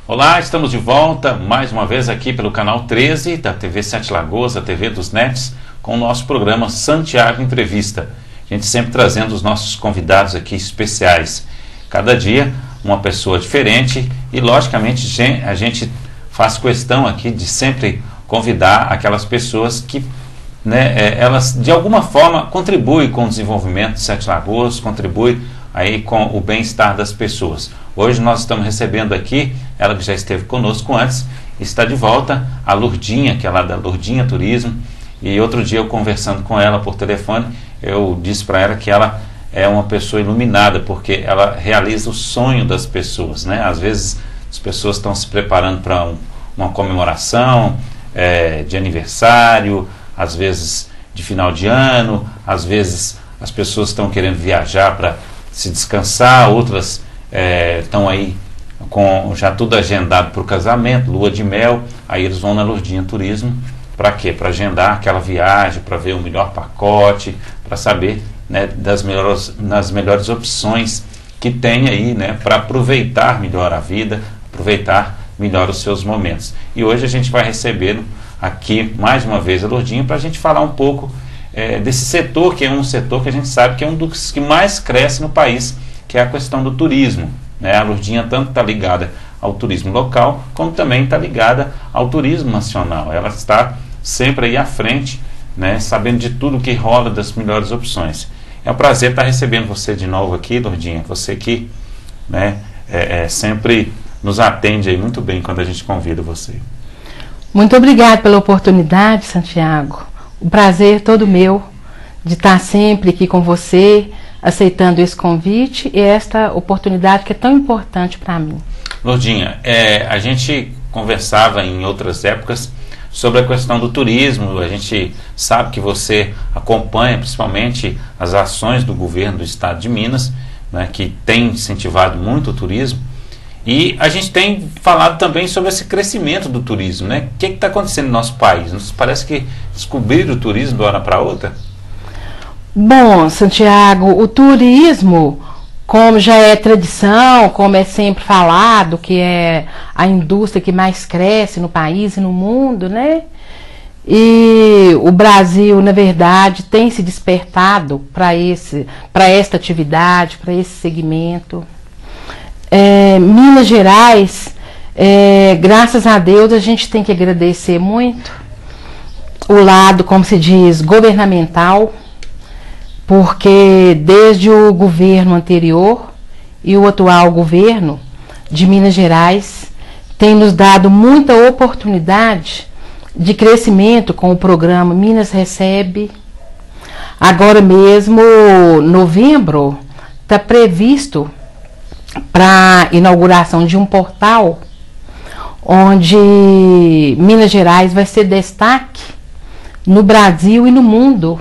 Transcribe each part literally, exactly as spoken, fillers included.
Olá, estamos de volta mais uma vez aqui pelo canal treze da T V Sete Lagoas, a T V dos Netos, com o nosso programa Santiago Entrevista. A gente sempre trazendo os nossos convidados aqui especiais. Cada dia uma pessoa diferente e, logicamente, a gente faz questão aqui de sempre convidar aquelas pessoas que, né, elas de alguma forma contribuem com o desenvolvimento de Sete Lagoas, contribuem aí com o bem-estar das pessoas. Hoje nós estamos recebendo aqui, ela que já esteve conosco antes, está de volta, a Lourdinha, que é lá da Lourdinha Turismo. E outro dia eu conversando com ela por telefone, eu disse para ela que ela é uma pessoa iluminada, porque ela realiza o sonho das pessoas, né? Às vezes as pessoas estão se preparando para um, uma comemoração é, de aniversário, às vezes de final de ano, às vezes as pessoas estão querendo viajar para se descansar, outras é, estão aí com já tudo agendado para o casamento, lua de mel, aí eles vão na Lourdinha Turismo. Para quê? Para agendar aquela viagem, para ver o melhor pacote, para saber, né, das melhores, nas melhores opções que tem aí, né, para aproveitar melhor a vida, aproveitar melhor os seus momentos. E hoje a gente vai receber aqui mais uma vez a Lourdinha para a gente falar um pouco é, desse setor, que é um setor que a gente sabe que é um dos que mais cresce no país, que é a questão do turismo, né? A Lourdinha tanto está ligada ao turismo local, como também está ligada ao turismo nacional. Ela está sempre aí à frente, né, sabendo de tudo que rola, das melhores opções. É um prazer estar recebendo você de novo aqui, Lourdinha. Você que, né, é, é, sempre nos atende aí muito bem quando a gente convida você. Muito obrigada pela oportunidade, Santiago. O prazer é todo meu de estar sempre aqui com você, aceitando esse convite e esta oportunidade que é tão importante para mim. Lourdinha, é, a gente conversava em outras épocas sobre a questão do turismo. A gente sabe que você acompanha principalmente as ações do governo do estado de Minas, né, que tem incentivado muito o turismo, e a gente tem falado também sobre esse crescimento do turismo, né? O que está acontecendo no nosso país? Nos parece que descobriram o turismo de uma hora para outra. Bom, Santiago, o turismo, como já é tradição, como é sempre falado, que é a indústria que mais cresce no país e no mundo, né? E o Brasil, na verdade, tem se despertado para esse, para esta atividade, para esse segmento. É, Minas Gerais, é, graças a Deus, a gente tem que agradecer muito o lado, como se diz, governamental, porque desde o governo anterior e o atual governo de Minas Gerais tem nos dado muita oportunidade de crescimento com o programa Minas Recebe. Agora mesmo, novembro, está previsto para a inauguração de um portal onde Minas Gerais vai ser destaque no Brasil e no mundo,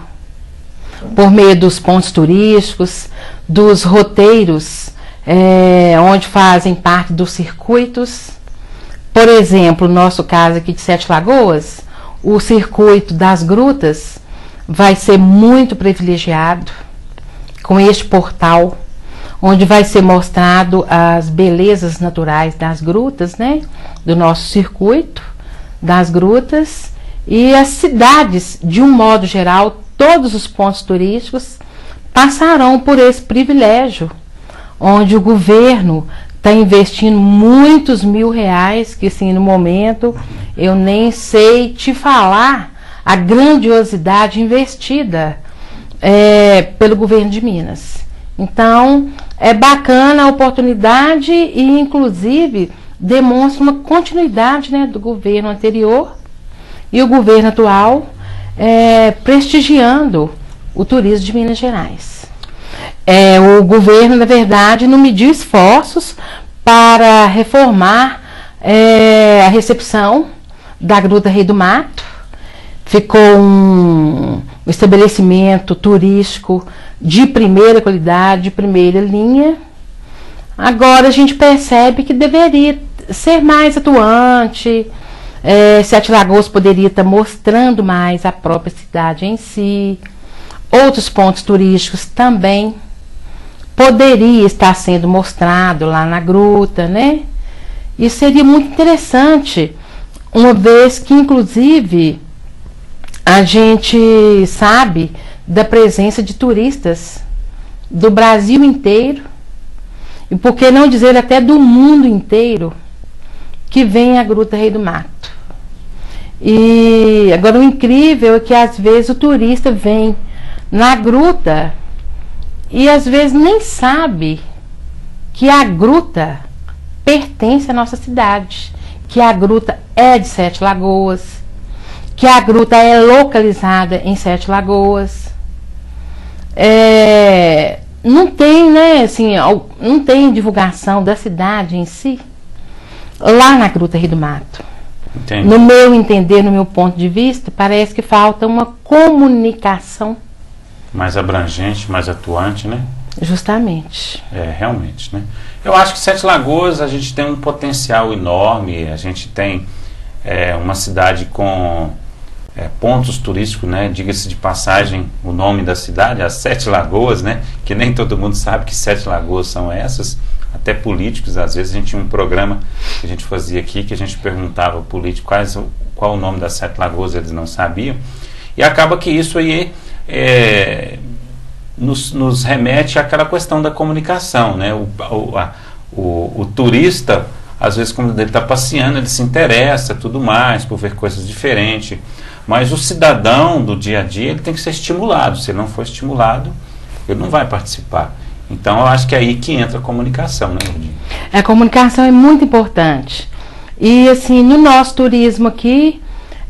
por meio dos pontos turísticos, dos roteiros, é, onde fazem parte dos circuitos. Por exemplo, no nosso caso aqui de Sete Lagoas, o circuito das grutas vai ser muito privilegiado com este portal, onde vai ser mostrado as belezas naturais das grutas, né, do nosso circuito das grutas, e as cidades, de um modo geral, todos os pontos turísticos passarão por esse privilégio, onde o governo está investindo muitos mil reais, que assim, no momento eu nem sei te falar a grandiosidade investida é, pelo governo de Minas. Então, é bacana a oportunidade e, inclusive, demonstra uma continuidade, né, do governo anterior e o governo atual, É, prestigiando o turismo de Minas Gerais. É, o governo, na verdade, não mediu esforços para reformar é, a recepção da Gruta Rei do Mato. Ficou um, um estabelecimento turístico de primeira qualidade, de primeira linha. Agora a gente percebe que deveria ser mais atuante. É, Sete Lagoas poderia estar mostrando mais a própria cidade em si. Outros pontos turísticos também poderia estar sendo mostrado lá na gruta, né? Isso seria muito interessante, uma vez que, inclusive, a gente sabe da presença de turistas do Brasil inteiro, e por que não dizer até do mundo inteiro, que vem à Gruta Rei do Mato. E agora o incrível é que às vezes o turista vem na gruta e às vezes nem sabe que a gruta pertence à nossa cidade, que a gruta é de Sete Lagoas, que a gruta é localizada em Sete Lagoas. É, não tem, né, assim, não tem divulgação da cidade em si lá na Gruta Rei do Mato. Entendi. No meu entender, no meu ponto de vista, parece que falta uma comunicação mais abrangente, mais atuante, né? Justamente. É, realmente, né? Eu acho que Sete Lagoas a gente tem um potencial enorme, a gente tem é, uma cidade com é, pontos turísticos, né? Diga-se de passagem o nome da cidade, as Sete Lagoas, né? Que nem todo mundo sabe que Sete Lagoas são essas. Até políticos, às vezes a gente tinha um programa que a gente fazia aqui, que a gente perguntava ao político quais, qual o nome das Sete Lagoas, eles não sabiam, e acaba que isso aí é, nos, nos remete àquela questão da comunicação, né? O, o, a, o, o turista, às vezes, quando ele está passeando, ele se interessa, tudo mais, por ver coisas diferentes, mas o cidadão do dia a dia, ele tem que ser estimulado. Se ele não for estimulado, ele não vai participar. Então, eu acho que é aí que entra a comunicação, né, Lourdinha? A comunicação é muito importante. E, assim, no nosso turismo aqui,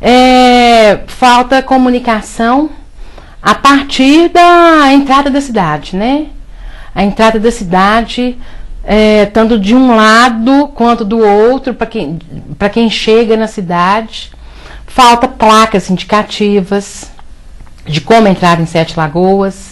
é, falta comunicação a partir da entrada da cidade, né? A entrada da cidade, é, tanto de um lado quanto do outro, para quem, para quem chega na cidade. Falta placas indicativas de como entrar em Sete Lagoas.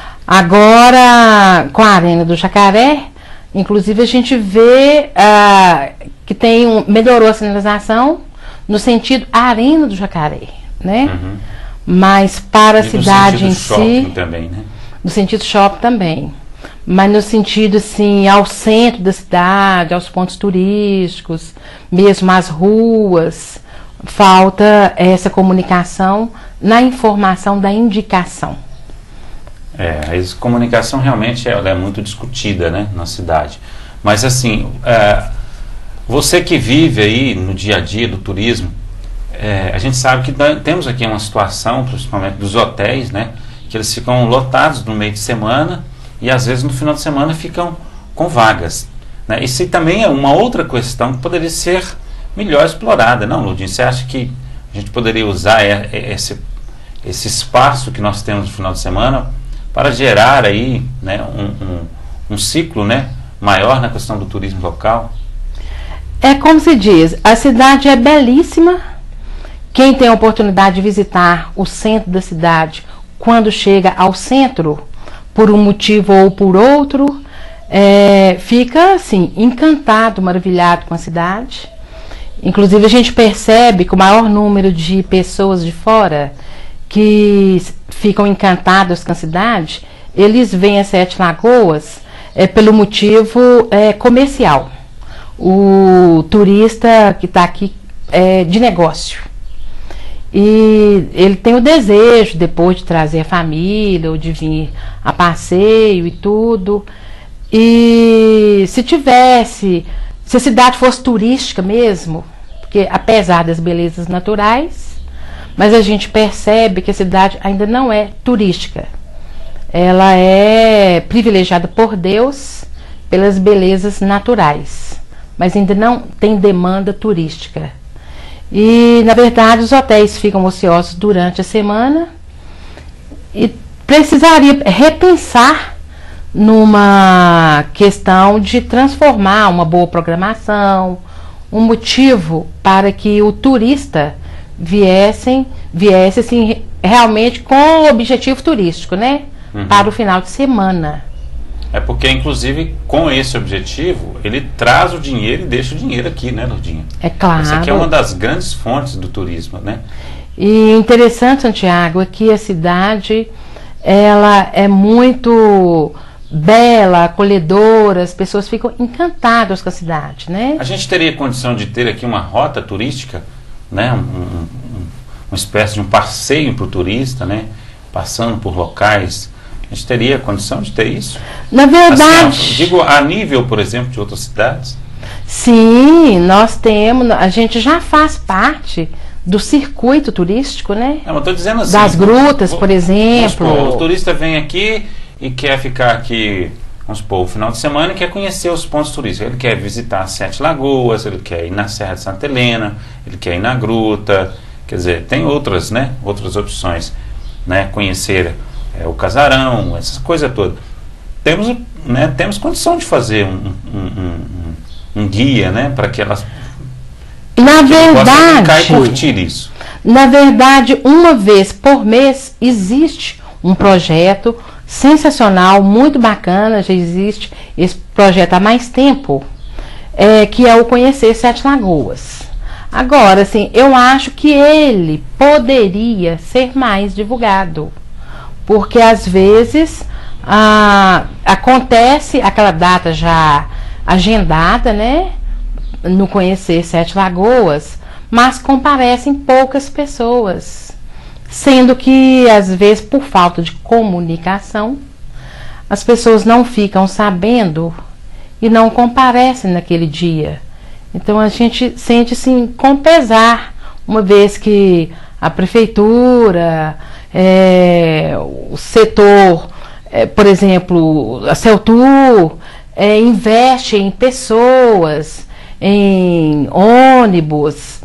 Agora, com a Arena do Jacaré, inclusive a gente vê uh, que tem um, melhorou a sinalização no sentido Arena do Jacaré, né? Uhum. Mas para a cidade em si, também, né? No sentido shopping também, mas no sentido assim ao centro da cidade, aos pontos turísticos, mesmo às ruas, falta essa comunicação na informação da indicação. É, a comunicação realmente ela é muito discutida, né, na cidade. Mas assim, é, você que vive aí no dia a dia do turismo, é, a gente sabe que temos aqui uma situação, principalmente dos hotéis, né, que eles ficam lotados no meio de semana e às vezes no final de semana ficam com vagas, né? Isso também é uma outra questão que poderia ser melhor explorada, não, Lourdinha? Você acha que a gente poderia usar esse, esse espaço que nós temos no final de semana para gerar aí, né, um, um, um ciclo, né, maior na questão do turismo local? É como se diz, a cidade é belíssima. Quem tem a oportunidade de visitar o centro da cidade, quando chega ao centro, por um motivo ou por outro, é, fica assim, encantado, maravilhado com a cidade. Inclusive a gente percebe que o maior número de pessoas de fora que ficam encantados com a cidade, eles vêm a Sete Lagoas é, pelo motivo é, comercial. O turista que está aqui é de negócio. E ele tem o desejo, depois de trazer a família, ou de vir a passeio e tudo. E se tivesse, se a cidade fosse turística mesmo, porque apesar das belezas naturais, mas a gente percebe que a cidade ainda não é turística. Ela é privilegiada por Deus pelas belezas naturais, mas ainda não tem demanda turística. E, na verdade, os hotéis ficam ociosos durante a semana e precisaria repensar numa questão de transformar uma boa programação, um motivo para que o turista viessem, viesse assim, realmente com o objetivo turístico, né? Uhum. Para o final de semana. É porque, inclusive, com esse objetivo, ele traz o dinheiro e deixa o dinheiro aqui, né, Lourdinha? É claro. Essa aqui é uma das grandes fontes do turismo, né? E interessante, Santiago, é que a cidade, ela é muito bela, acolhedora, as pessoas ficam encantadas com a cidade, né? A gente teria condição de ter aqui uma rota turística, né? Um, um, uma espécie de um passeio para o turista, né? Passando por locais. A gente teria condição de ter isso? Na verdade... Assim, digo, a nível, por exemplo, de outras cidades? Sim, nós temos... A gente já faz parte do circuito turístico, né? Não, eu estou dizendo assim... Das grutas, vou, por exemplo. Supor, o turista vem aqui e quer ficar aqui, vamos supor, o final de semana e quer conhecer os pontos turísticos. Ele quer visitar Sete Lagoas, ele quer ir na Serra de Santa Helena, ele quer ir na gruta. Quer dizer, tem outras, né? Outras opções, né? Conhecer... É, o casarão, essas coisas todas. Temos, né, temos condição de fazer um, um, um, um guia, né, para que elas na que verdade, ficar e curtir isso. Na verdade, uma vez por mês existe um projeto sensacional, muito bacana, já existe esse projeto há mais tempo, é, que é o Conhecer Sete Lagoas. Agora, assim, eu acho que ele poderia ser mais divulgado. Porque às vezes ah, acontece aquela data já agendada, né? No Conhecer Sete Lagoas, mas comparecem poucas pessoas. Sendo que, às vezes, por falta de comunicação, as pessoas não ficam sabendo e não comparecem naquele dia. Então a gente sente assim com pesar, uma vez que a prefeitura... É, o setor, é, por exemplo, a Celtur é, investe em pessoas, em ônibus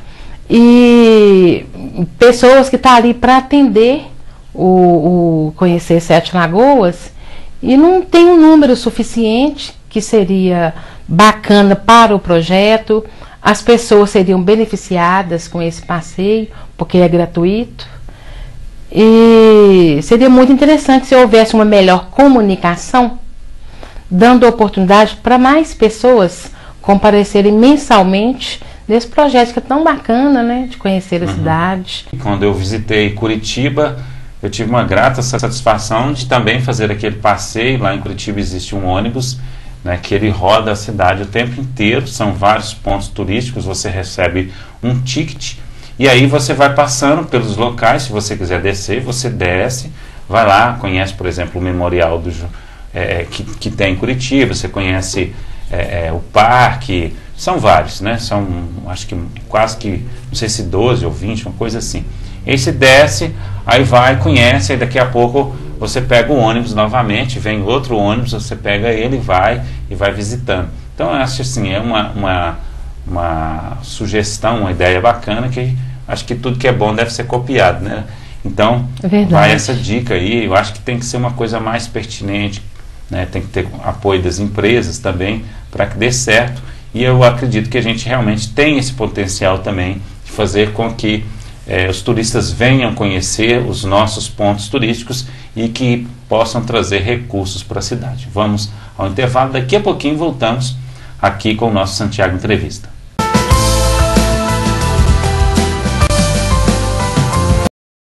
e pessoas que estão tá ali para atender o, o Conhecer Sete Lagoas e não tem um número suficiente que seria bacana para o projeto. As pessoas seriam beneficiadas com esse passeio porque é gratuito. E seria muito interessante se houvesse uma melhor comunicação, dando oportunidade para mais pessoas comparecerem mensalmente nesse projeto que é tão bacana, né, de conhecer a uhum. cidade. Quando eu visitei Curitiba, eu tive uma grata satisfação de também fazer aquele passeio. Lá em Curitiba existe um ônibus, né, que ele roda a cidade o tempo inteiro, são vários pontos turísticos, você recebe um ticket. E aí você vai passando pelos locais, se você quiser descer, você desce, vai lá, conhece, por exemplo, o memorial do, é, que, que tem em Curitiba, você conhece é, é, o parque, são vários, né? São, acho que quase que, não sei se doze ou vinte, uma coisa assim. E aí você desce, aí vai, conhece, aí daqui a pouco você pega o ônibus novamente, vem outro ônibus, você pega ele, vai e vai visitando. Então eu acho assim, é uma... uma uma sugestão, uma ideia bacana, que acho que tudo que é bom deve ser copiado, né? Então, Verdade. Vai essa dica aí. Eu acho que tem que ser uma coisa mais pertinente, né? Tem que ter apoio das empresas também para que dê certo, e eu acredito que a gente realmente tem esse potencial também de fazer com que eh, os turistas venham conhecer os nossos pontos turísticos e que possam trazer recursos para a cidade. Vamos ao intervalo, daqui a pouquinho voltamos aqui com o nosso Santiago Entrevista.